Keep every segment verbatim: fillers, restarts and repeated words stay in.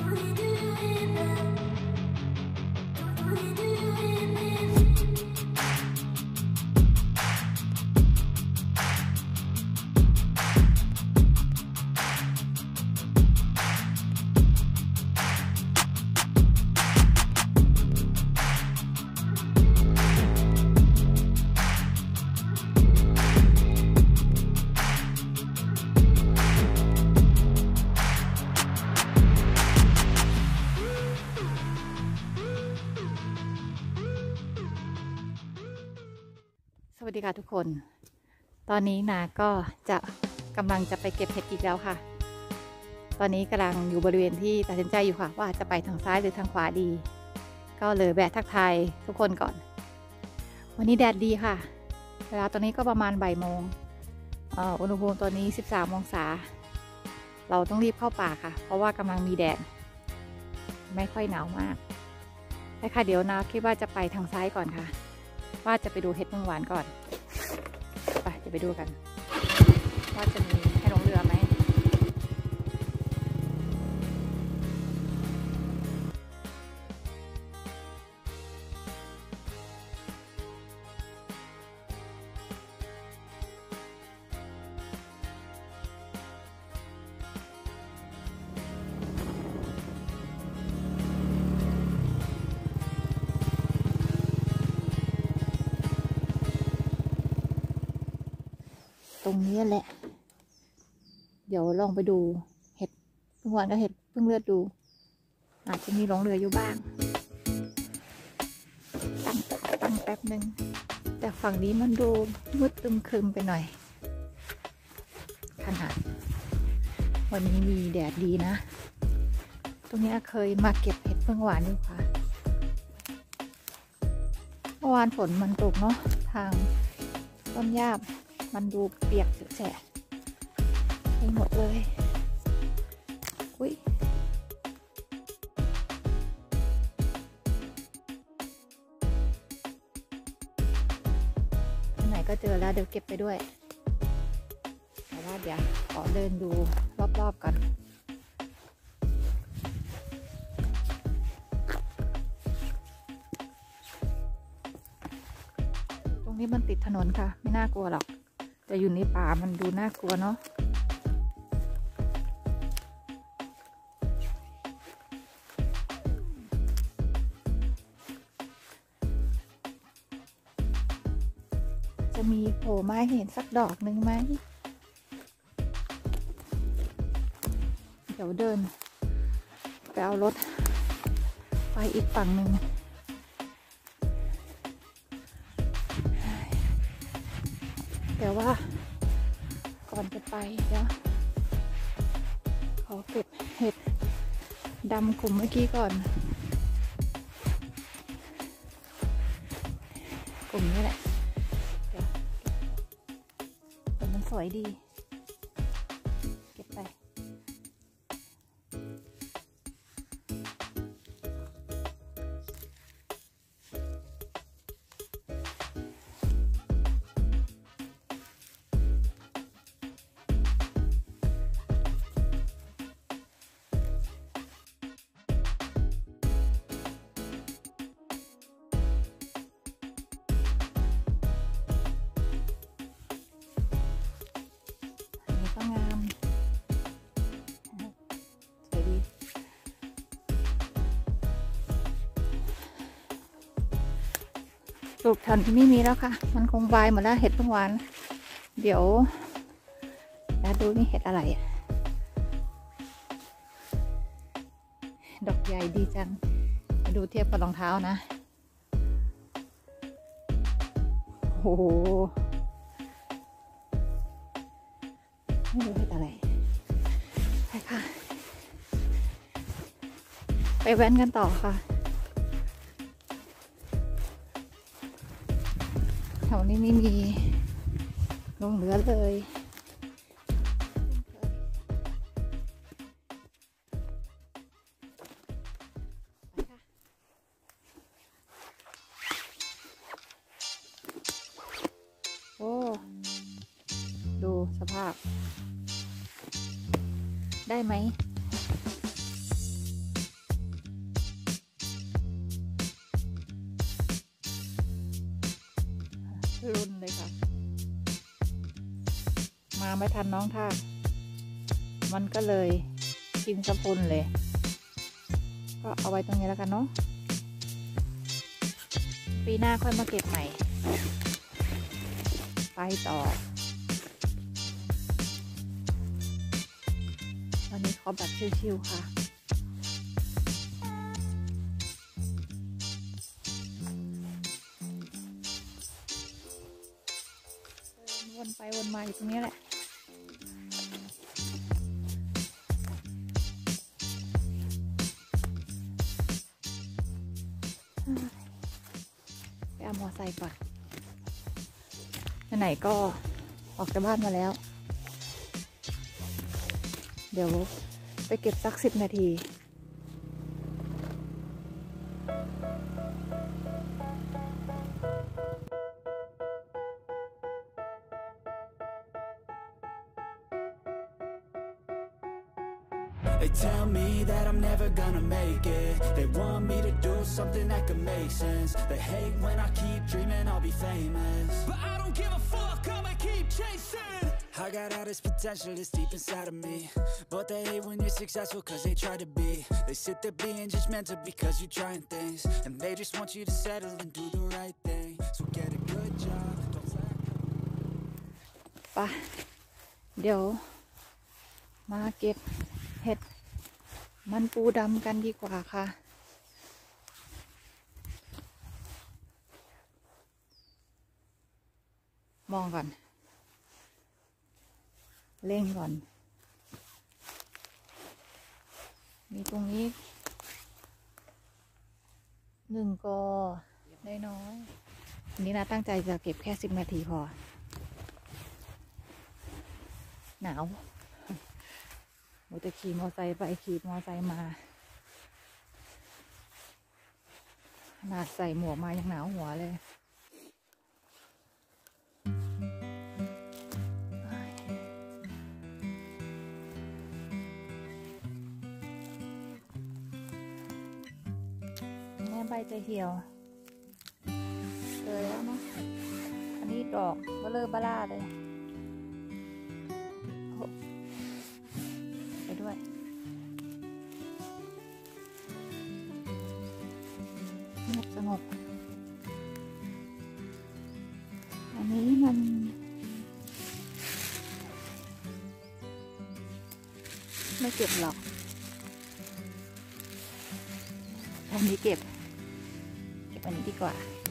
สวัสดีค่ะทุกคนตอนนี้นาก็จะกำลังจะไปเก็บเห็ดอีกแล้วค่ะตอนนี้กำลังอยู่บริเวณที่ตัดสินใจอยู่ค่ะว่าจะไปทางซ้ายหรือทางขวาดีก็เลยแวะทักทายทุกคนก่อนวันนี้แดดดีค่ะเวลาตอนนี้ก็ประมาณบ่ายโมงอุณหภูมิตอนนี้สิบสามองศาเราต้องรีบเข้าป่าค่ะเพราะว่ากำลังมีแดดไม่ค่อยหนาวมากใช่ค่ะเดี๋ยวนาคิดว่าจะไปทางซ้ายก่อนค่ะว่าจะไปดูเห็ดเมืองหวานก่อนไปจะไปดูกันว่าจะมีให้ลงเรือไหมตรงนี้แหละเดี๋ยวลองไปดูเห็ดเพิ่งหวานกับเห็ดเพิ่งเลือดดูอาจจะมีหลงเหลืออยู่บ้างตั้งตั้งแป๊บหนึ่งแต่ฝั่งนี้มันดูมืดตึมครึมไปหน่อยขนาดวันนี้มีแดดดีนะตรงนี้เคยมาเก็บเห็ดเพิ่งหวานอยู่ค่ะเมื่อวานฝนมันตกเนาะทางต้นหญ้ามันดูเปียกแฉะไปหมดเลยอุ้ยไหนก็เจอแล้วเดี๋ยวเก็บไปด้วยแต่ว่าเดี๋ยวขอเดินดูรอบๆก่อนตรงนี้มันติดถนนค่ะไม่น่ากลัวหรอกแต่อยู่ในป่ามันดูน่ากลัวเนาะจะมีโผล่ไม้เห็นสักดอกหนึ่งไหมเดี๋ยวเดินไปเอารถไปอีกฝั่งหนึ่งแต่ว่าก่อนจะไปเดี๋ยวขอเก็บเห็ดดำกลุ่มเมื่อกี้ก่อนกลุ่มนี้แหละเดี๋ยวแต่มันสวยดีเก็บไปก็งามสวยดีปลูกแถวที่นี่มีแล้วค่ะมันคงวายหมดแล้วเห็ดเพิ่งหวานเดี๋ยวแล้วดูนี่เห็ดอะไรดอกใหญ่ดีจังมาดูเทียบกับรองเท้านะโอ้โหไม่รู้เห็ดอะไรไปค่ะไปแว้นกันต่อค่ะแถวนี้ไม่มีลงเหลือเลยโอ้ดูสภาพได้ไหมไม่ทันน้องท่ามันก็เลยกินสะพุนเลยก็เอาไว้ตรงนี้แล้วกันเนาะปีหน้าค่อยมาเก็บใหม่ไปต่อวันนี้ขอแบบชิวๆค่ะวนไปวนมาอยู่ตรงนี้แหละไปเอามอไซค์ก่อนไหนๆก็ออกจากบ้านมาแล้วเดี๋ยวไปเก็บสักสิบนาที They tell me that I'm never gonna make it. They want me to do something that could make sense. They hate when I keep dreaming I'll be famous, but I don't give a fuck, I'ma keep chasing. I got all this potential that's deep inside of me, but they hate when you're successful cause they try to be. They sit there being judgmental because you're trying things, and they just want you to settle and do the right thing. So get a good job, don't slack. ไปเดี๋ยวมาเก็บเห็ดมันปูดำกันดีกว่าค่ะมองก่อนเล่งก่อนมีตรงนี้หนึ่งกอน้อยๆอันนี้นะตั้งใจจะเก็บแค่สิบนาทีพอหนาวเราจะขี่มอไซค์ไปขี่มอไซค์มาขนาดใส่หมวกมายังหนาวหัวเลยแม่ใบจะเหี่ยวเลยแล้วเนาะอันนี้ดอกเบลอเบล่าเลยไปด้วยเงียบสงบอันนี้มันไม่เก็บหรอกอันนี้เก็บเก็บอันนี้ดีกว่า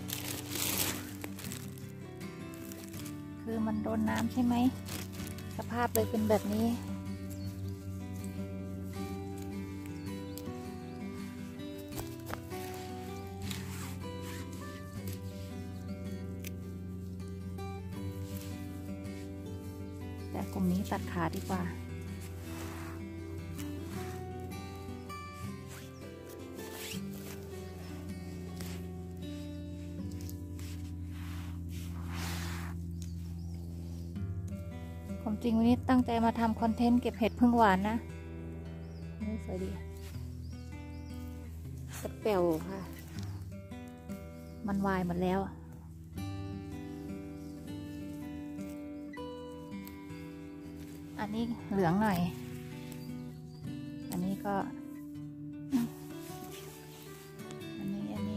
คือมันโดนน้ำใช่ไหมสภาพเลยเป็นแบบนี้แต่กลุ่มนี้ตัดขาดีกว่าความจริงวันนี้ตั้งใจมาทำคอนเทนต์เก็บเห็ดพึ่งหวานนะนี่สวยดีสเปลค่ะมันวายหมดแล้วอันนี้เหลืองหน่อยอันนี้ก็อันนี้อันนี้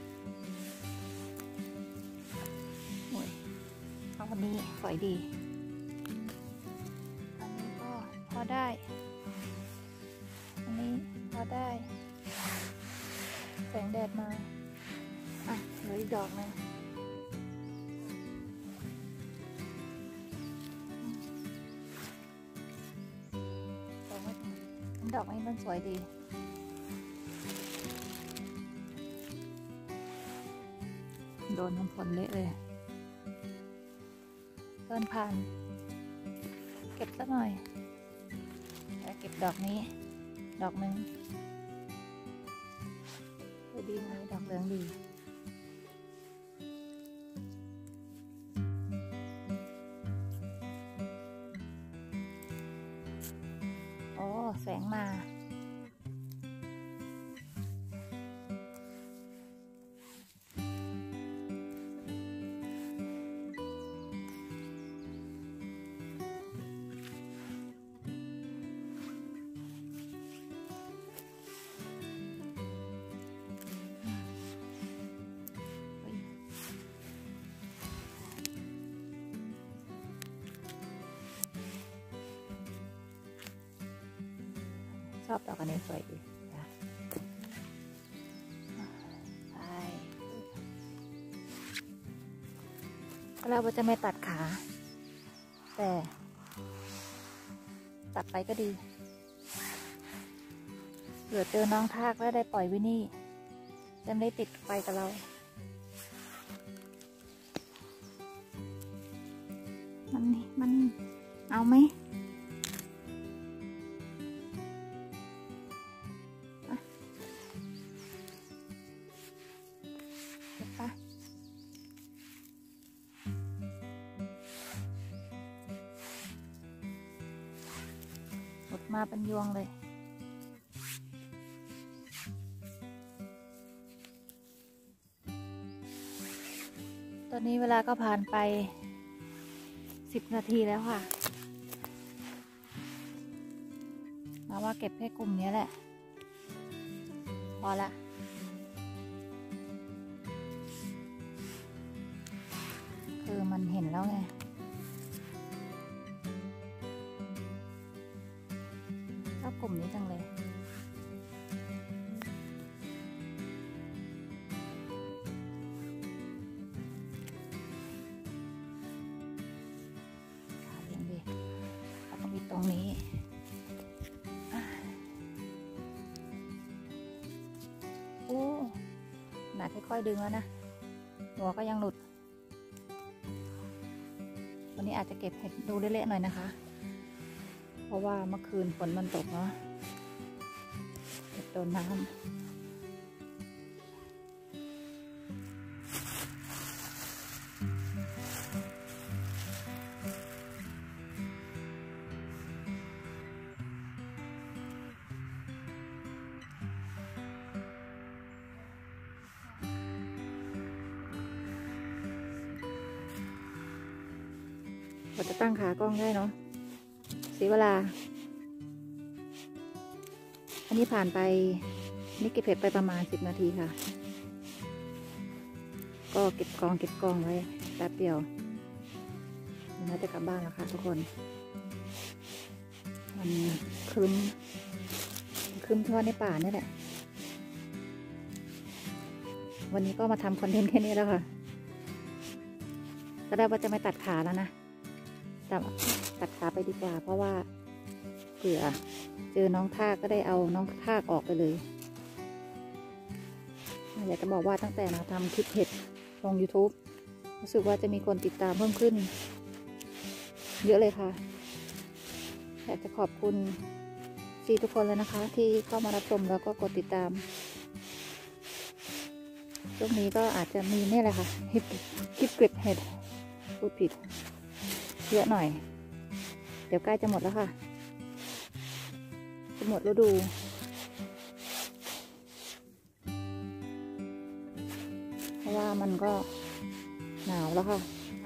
โอ้ยเอาวันนี้สวยดีอันนี้ก็พอได้อันนี้พอได้แสงแดดมาอ่ะเหลืออีกดอกนึงดอกนี้มันสวยดีโดนน้ำฝนเละเลยเดินผ่านเก็บสักหน่อยแล้วเก็บดอกนี้ดอกหนึ่งดีไหมดอกเหลืองดีแสงมาอบดอกอันนี้สวยดีนะไปเราจะไม่ตัดขาแต่ตัดไปก็ดีเผื่อเจอน้องทากแล้วได้ปล่อยไว้นี่จะไม่ได้ติดไปกับเรามันนี่มันเอาไหมเก็บปะหมดมาเป็นยวงเลยตอนนี้เวลาก็ผ่านไปสิบนาทีแล้วค่ะมาว่าเก็บแค่กลุ่มนี้แหละพอละคือมันเห็นแล้วไงชอบกลุ่มนี้จังเลยตรงนี้โอ้หนาค่อยๆดึงแล้วนะหัวก็ยังหลุดวันนี้อาจจะเก็บเห็ดดูเละๆหน่อยนะคะเพราะว่าเมื่อคืนฝนมันตกเนาะเห็ดโดนน้ำเราจะตั้งขากล้องได้เนาะเสียเวลาอันนี้ผ่านไปนี่เก็บเห็ดไปประมาณสิบนาทีค่ะก็เก็บกองเก็บกองไว้แป๊บเดียวน่าจะกลับบ้านแล้วค่ะทุกคนมันครึ้มครึ้มทั่วในป่านี่แหละวันนี้ก็มาทำคอนเทนต์แค่นี้แล้วค่ะก็ได้ว่าจะไม่ตัดขาแล้วนะตัดขาไปดีกว่าเพราะว่าเผื่อเจอน้องทากก็ได้เอาน้องทากออกไปเลยอยากจะบอกว่าตั้งแต่เราทำคลิปเห็ดลง ยูทูบ รู้สึกว่าจะมีคนติดตามเพิ่มขึ้นเยอะเลยค่ะอยากจะขอบคุณซีทุกคนเลยนะคะที่เข้ามารับชมแล้วก็กดติดตามช่วงนี้ก็อาจจะมีนี่แหละค่ะคลิปคลิปเก็บเห็ดพูดผิดเยอะหน่อยเดี๋ยวใกล้จะหมดแล้วค่ะจะหมดฤดูเพราะว่ามันก็หนาวแล้วค่ะ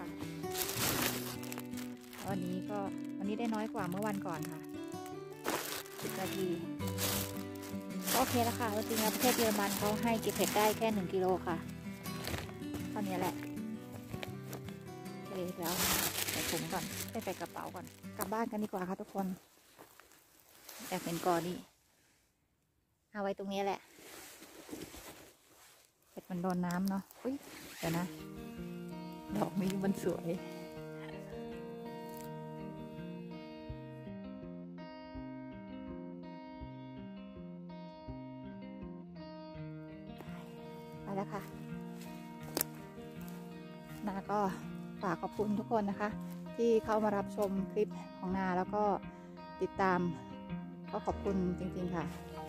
วันนี้ก็วันนี้ได้น้อยกว่าเมื่อวันก่อนค่ะสิบนาทีก็โอเคแล้วค่ะจริงๆแล้วประเทศเยอรมันเขาให้เก็บเห็ดได้แค่หนึ่งกิโลค่ะเท่านี้แหละโอเคแล้วใส่ถุงก่อนใส่กระเป๋าก่อนกลับบ้านกันดีกว่าค่ะทุกคนแอบเห็นกอนี่เอาไว้ตรงนี้แหละเห็ดมันโดนน้ำเนาะอุ้ยเดี๋ยวนะดอกนี้มันสวยไปแล้วค่ะนาก็ฝากขอบคุณทุกคนนะคะที่เข้ามารับชมคลิปของนาแล้วก็ติดตามก็ขอบคุณจริงๆค่ะ